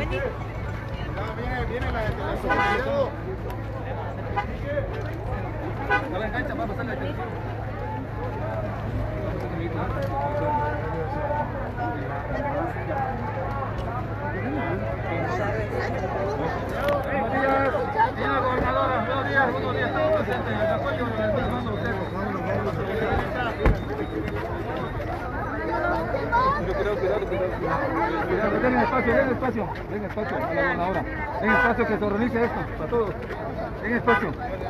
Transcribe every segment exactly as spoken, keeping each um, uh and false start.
vení. Viene, viene la de teléfono. No la engancha, va a pasar la atención. Buenos días, señora gobernadora. Buenos días, buenos días. Estamos presentes en el apoyo del Fernando Botero. Cuidado, cuidado, cuidado. Cuidado, den espacio, den espacio, den espacio a la gobernadora. Den espacio que se organice esto, para todos. Den espacio.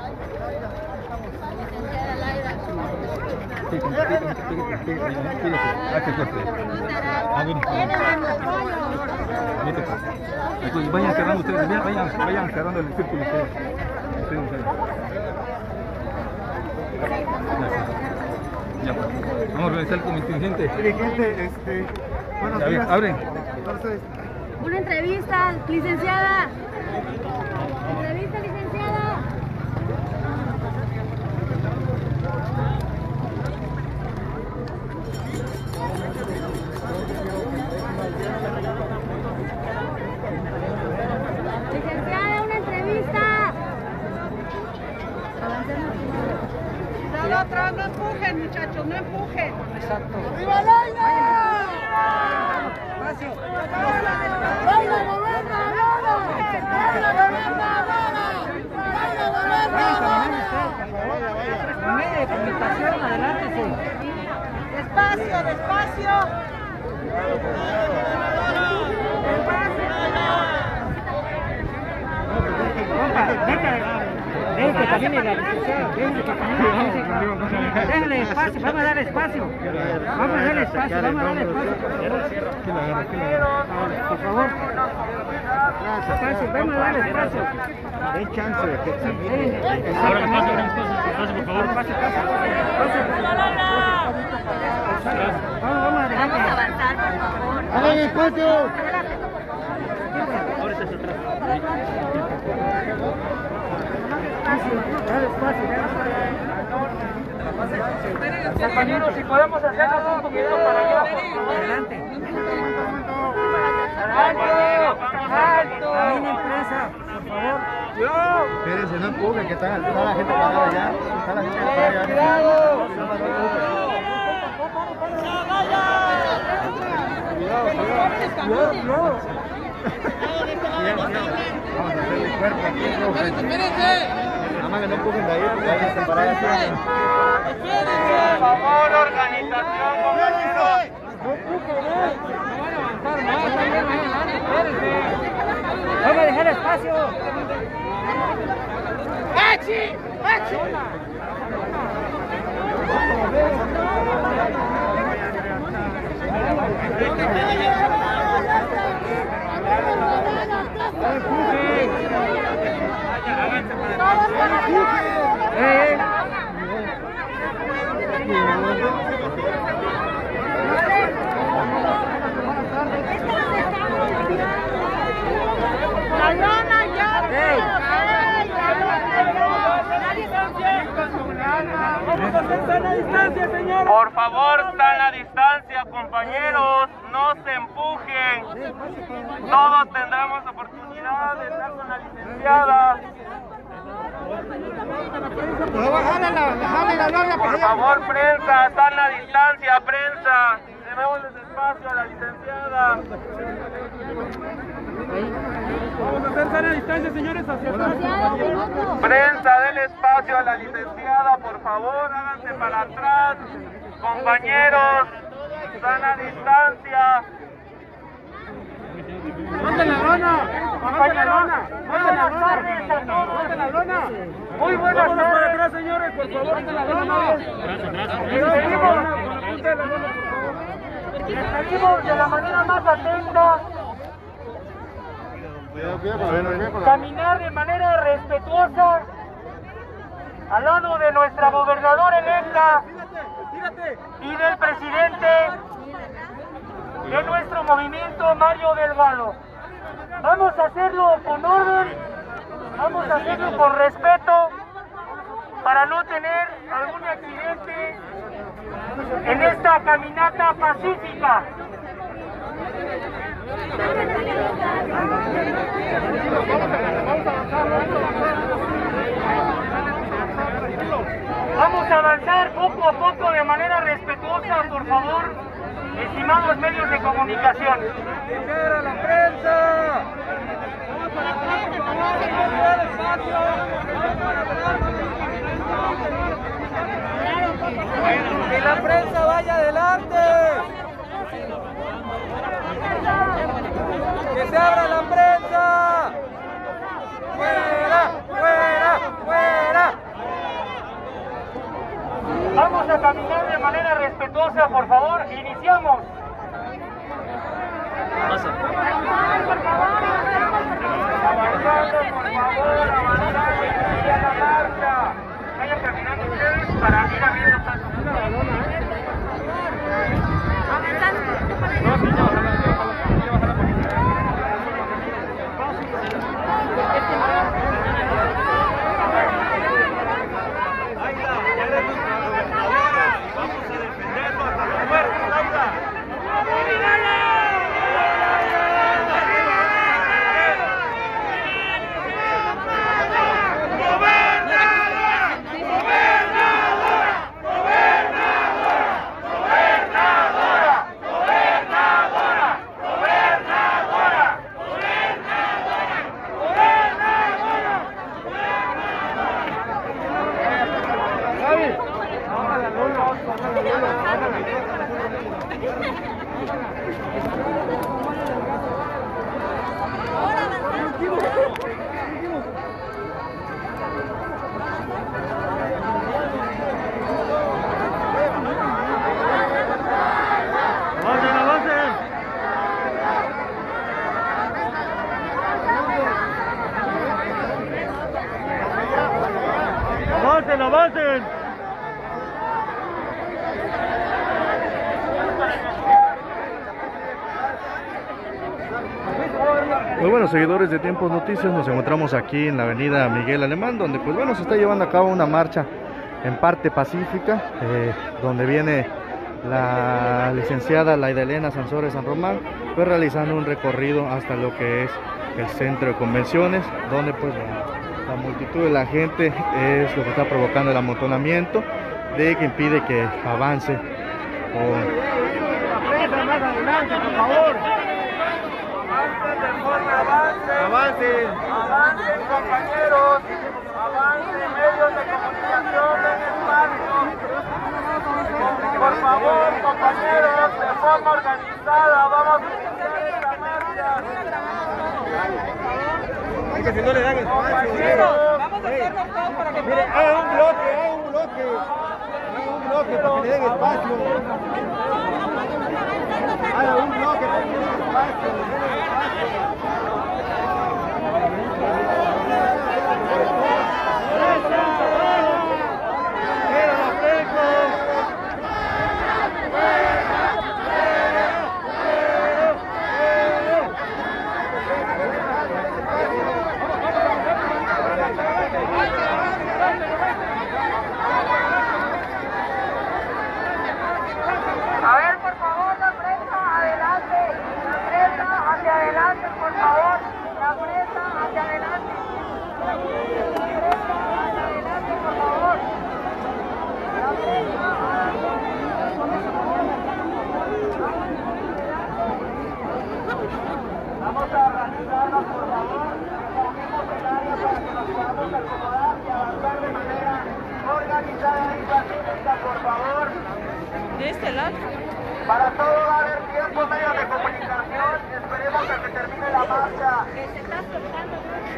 Vayan cerrando ustedes, vayan, vayan cerrando el círculo ustedes. Ya, vamos a organizar el contingente. Dirigente, este, buenos días. Abren. Entonces, una entrevista, licenciada. Entrevista, licenciada. Licenciada, una entrevista. Dale otra, no empujen, muchachos, no empujen. Exacto. ¡Viva Laila! Espacio. ¡Laila, gobernadora! ¡Laila, gobernadora! ¡Laila, gobernadora! Medio de comunicación, adelante, sí. Despacio, despacio. Dejen que camine la licenciada, dejen que camine, déjenle espacio, vamos a dar espacio, vamos a dar espacio, vamos a dar espacio, por favor, espacio, vamos a dar espacio. Den chance de que camine. Ahora espacio, espacio, por favor, espacio, vamos, vamos a dejar. Vamos a avanzar, por favor. ¡Hagan espacio! Compañeros, si podemos hacernos un poquito para allá, adelante. ¡Alto! ¡Alto! Caminen presa, por favor. Espérense, no empujen, que está, está la gente parada ya. Está la gente parada ya. ¡Cuidado! Cuidado, cuidado. Cuidado, vamos a hacer el cuerpo aquí. Nada más que no empujen de ahí, porque ahí están parados. Por favor, organización, compañeros. Vamos a dejar espacio. ¡Achi! ¡Achi! Eh. ¡La lona ya! ¡Ey! ¡Vamos a hacer sana distancia, señor! Por favor, sana distancia, compañeros, no se empujen. Todos tendremos oportunidad de estar con la licenciada. Por favor, prensa, sana distancia, prensa. Debemos espacio a la licenciada. Vamos a hacer sana distancia, señores, hacia atrás. Prensa, den espacio a la licenciada, por favor, háganse para atrás. Compañeros, sana distancia. ¡Mande la lona! ¡Mande la lona! ¡Mande la lona! ¡Mande la lona! Muy buenas Vámonos para tardes. atrás, señores, por favor. ¡Mande la lona! Les pedimos de la manera más atenta caminar de manera respetuosa al lado de nuestra gobernadora electa y del presidente de nuestro movimiento, Mario Delgado. Vamos a hacerlo con orden, vamos a hacerlo con respeto para no tener algún accidente en esta caminata pacífica. Poco a poco, de manera respetuosa, por favor, estimados medios de comunicación. ¡Libera la prensa! ¡Que la prensa vaya adelante! ¡Que se abra la prensa! ¡Fuera! ¡Fuera! ¡Fuera! Vamos a caminar de manera respetuosa, por favor. Iniciamos. Avanzando, por favor, avanzando, inicia la marcha. Vayan caminando ustedes para ir abriendo paso. ¡Avancen, avancen! Muy buenos seguidores de Tiempos Noticias, nos encontramos aquí en la avenida Miguel Alemán, donde pues bueno, se está llevando a cabo una marcha en parte pacífica, eh, donde viene la licenciada Laida Elena Sansores San Román, pues realizando un recorrido hasta lo que es el centro de convenciones, donde pues bueno, la multitud de la gente es lo que está provocando el amontonamiento, de que impide que avance. Con... más adelante, por favor. Avancen de forma, avancen. ¡Avancen! Avancen, compañeros. Avancen, medios de comunicación en espacio. Por favor, compañeros, de forma organizada, vamos a iniciar esta marcha. Es que si no le dan espacio. Compañeros, vamos a hacernos todos para que miren, hagan un bloque, hagan un bloque. Hagan un bloque para que le den espacio. Hagan un bloque para que le den espacio. a ver, por favor, la prensa, adelante. La prensa, hacia adelante, por favor. La prensa, hacia adelante. La prensa, hacia adelante, por favor. La prensa, vamos a organizarnos, por favor. Cogemos el área para que nos podamos acomodar y avanzar de manera organizada y pacífica, por favor. ¿De este lado? Para todo va a haber tiempo, medios de comunicación. Esperemos a que termine la marcha. Se está soltando.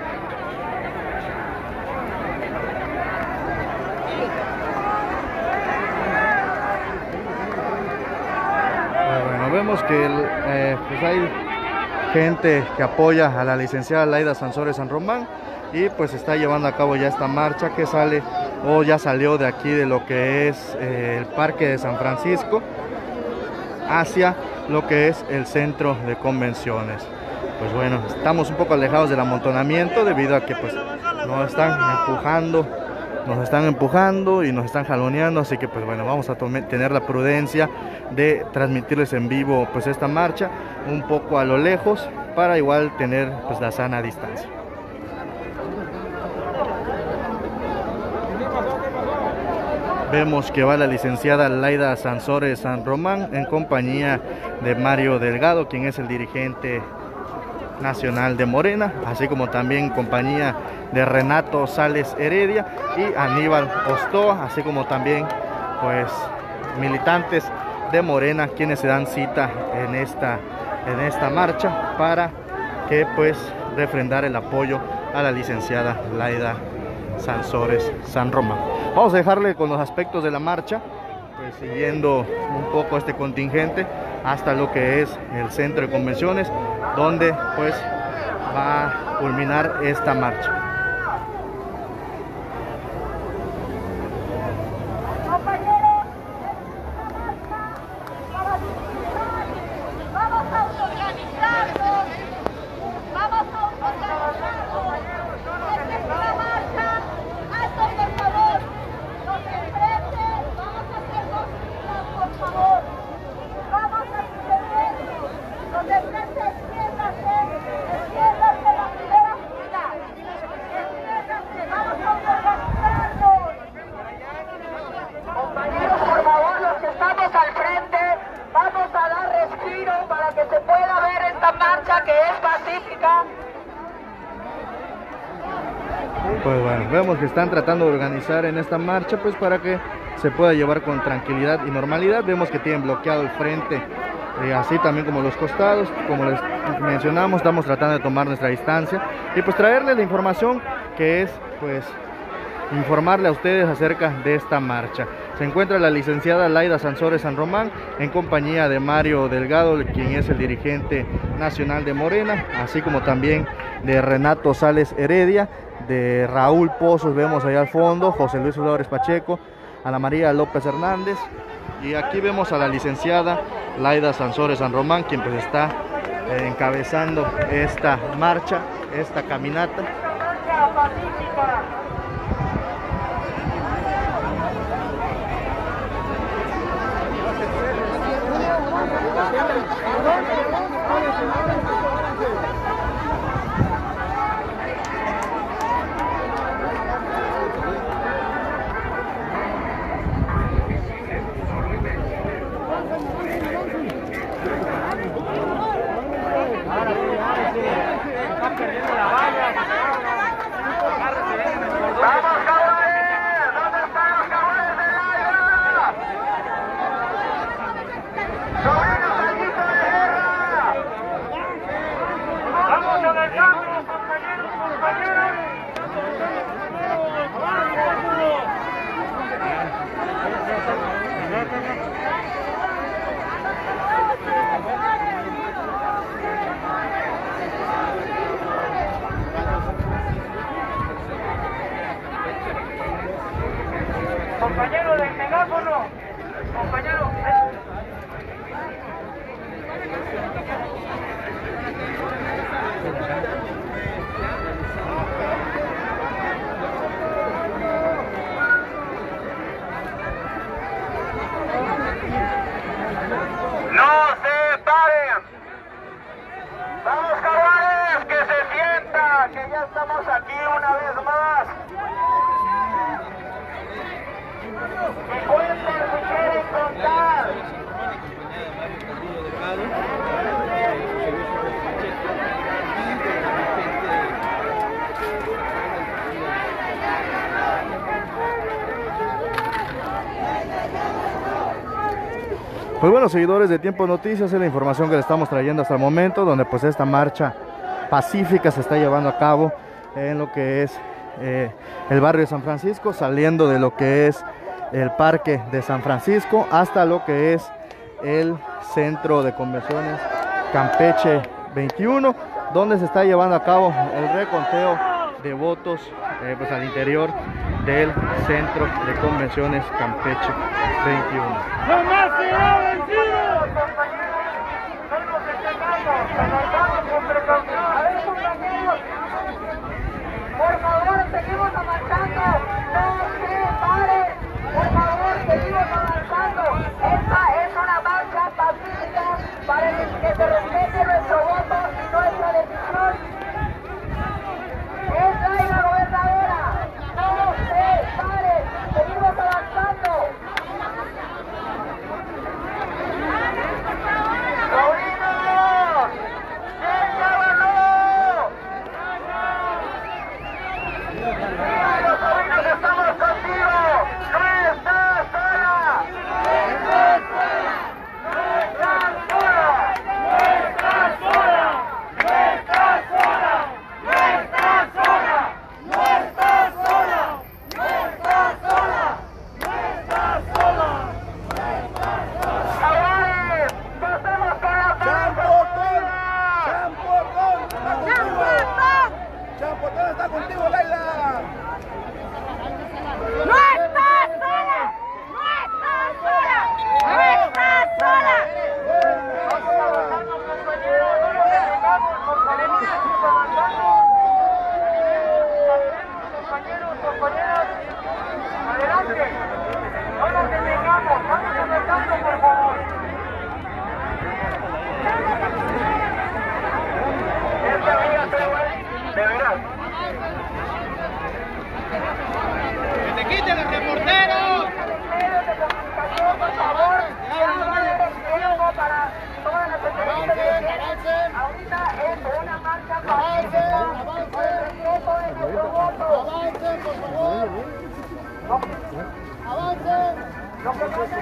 Bueno, vemos que el, eh, pues hay gente que apoya a la licenciada Laida Sansores San Román y pues está llevando a cabo ya esta marcha que sale o ya salió de aquí de lo que es eh, el Parque de San Francisco hacia lo que es el centro de convenciones. Pues bueno, estamos un poco alejados del amontonamiento debido a que pues nos están empujando nos están empujando y nos están jaloneando, así que pues bueno, vamos a tener la prudencia de transmitirles en vivo pues esta marcha un poco a lo lejos para igual tener pues la sana distancia. vemos que va la licenciada Laida Sansores San Román en compañía de Mario Delgado, quien es el dirigente nacional de Morena, así como también en compañía de Renato Sales Heredia y Aníbal Ostoa, así como también pues militantes de Morena, quienes se dan cita en esta, en esta marcha para que pues refrendar el apoyo a la licenciada Laida Sansores San Román. Vamos a dejarle con los aspectos de la marcha, pues siguiendo un poco este contingente hasta lo que es el centro de convenciones, donde pues va a culminar esta marcha. Pues bueno, vemos que están tratando de organizar en esta marcha pues para que se pueda llevar con tranquilidad y normalidad. Vemos que tienen bloqueado el frente, eh, así también como los costados. Como les mencionamos, estamos tratando de tomar nuestra distancia y pues traerles la información que es pues informarle a ustedes acerca de esta marcha. Se encuentra la licenciada Laida Sansores San Román en compañía de Mario Delgado, quien es el dirigente nacional de Morena, así como también de Renato Sales Heredia, de Raúl Pozos, vemos allá al fondo, José Luis Flores Pacheco, Ana María López Hernández, y aquí vemos a la licenciada Laida Sansores San Román, quien pues está eh, encabezando esta marcha, esta caminata. Compañero del megáfono, compañero. No se paren. Vamos, cabrones, que se sienta, que ya estamos aquí una vez más. Que cuenten si quieren contar. Pues bueno, seguidores de Tiempo Noticias, es la información que le estamos trayendo hasta el momento, donde pues esta marcha pacífica se está llevando a cabo en lo que es eh, el barrio de San Francisco, saliendo de lo que es el parque de San Francisco hasta lo que es el centro de convenciones Campeche veintiuno, donde se está llevando a cabo el reconteo de votos eh, pues al interior del centro de convenciones Campeche veintiuno. ¡Jamás será vencido! Nos destacamos, avanzamos con precaución. A ver, compañeros, por favor, seguimos avanzando. No se paren. Por favor, seguimos avanzando. Esta es una marcha pacífica para que se respete nuestro voto y nuestra decisión. Es Laida gobernadora. No se paren. Seguimos avanzando.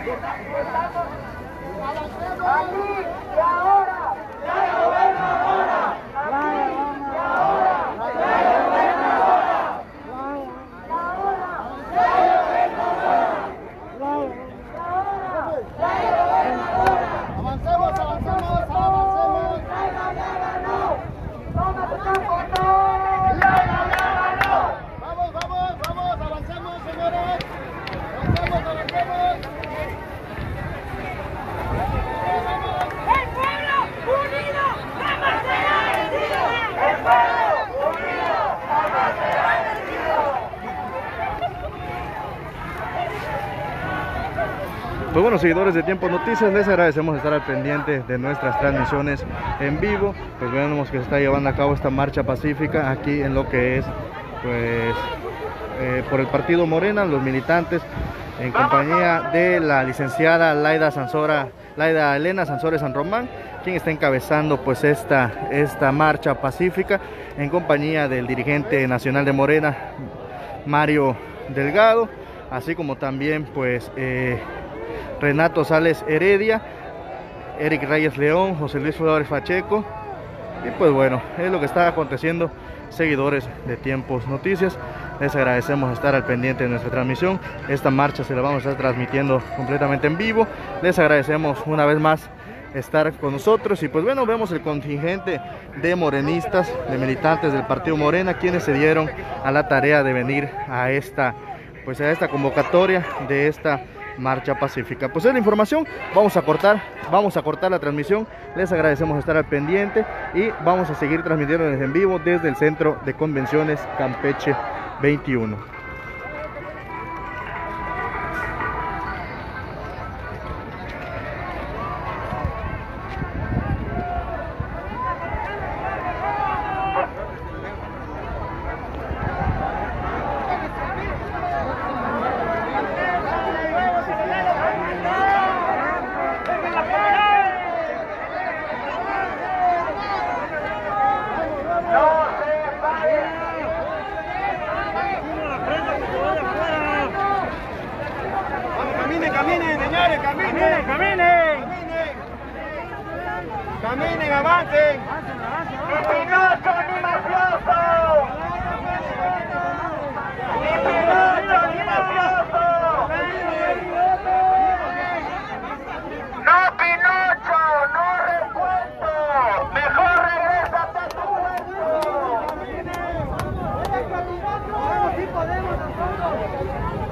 Estamos aquí y ahora. ¡Rayo Verde ahora! Aquí y ahora. ¡Rayo Verde ahora! ¡Y ahora! ¡Rayo Verde ahora! ¡Y ahora! ¡Rayo Verde ahora! Avancemos, avancemos, avancemos. ¡Laida ya ganó! ¡Toma tu campo, no! ¡Laida ya ganó! Vamos, vamos, vamos, avancemos, señores. Avancemos, avancemos. ¡El pueblo unido jamás será vencido! ¡El pueblo unido jamás será vencido! Pues bueno, seguidores de Tiempo Noticias, les agradecemos estar al pendiente de nuestras transmisiones en vivo. Pues vemos que se está llevando a cabo esta marcha pacífica aquí en lo que es, pues, eh, por el partido Morena, los militantes en compañía de la licenciada Laida Sansora, Laida Elena Sansores San Román, quien está encabezando pues esta, esta marcha pacífica en compañía del dirigente nacional de Morena, Mario Delgado, así como también pues eh, Renato Sales Heredia, Eric Reyes León, José Luis Flores Pacheco. Y pues bueno, es lo que está aconteciendo, seguidores de Tiempos Noticias. Les agradecemos estar al pendiente de nuestra transmisión. Esta marcha se la vamos a estar transmitiendo completamente en vivo. Les agradecemos una vez más estar con nosotros. Y pues bueno, vemos el contingente de morenistas, de militantes del partido Morena, quienes se dieron a la tarea de venir a esta, pues a esta convocatoria de esta marcha pacífica. Pues es la información, vamos a cortar, vamos a cortar la transmisión. Les agradecemos estar al pendiente y vamos a seguir transmitiendo en vivo desde el Centro de Convenciones Campeche veintiuno. Caminen, señores, caminen, caminen. Caminen, avancen. ¡Ni Pinocho ni mafioso! ¡Ni Pinocho ni mafioso! ¡No, Pinocho! ¡No recuento! ¡Mejor regrésate a tu pueblo! ¡Sí podemos nosotros!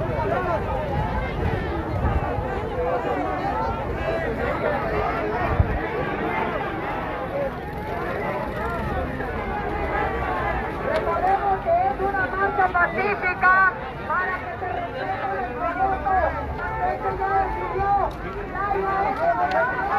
Recordemos que es una marcha pacífica para que se respete el estatuto. Esto ya decidió. Nadie ha hecho nada.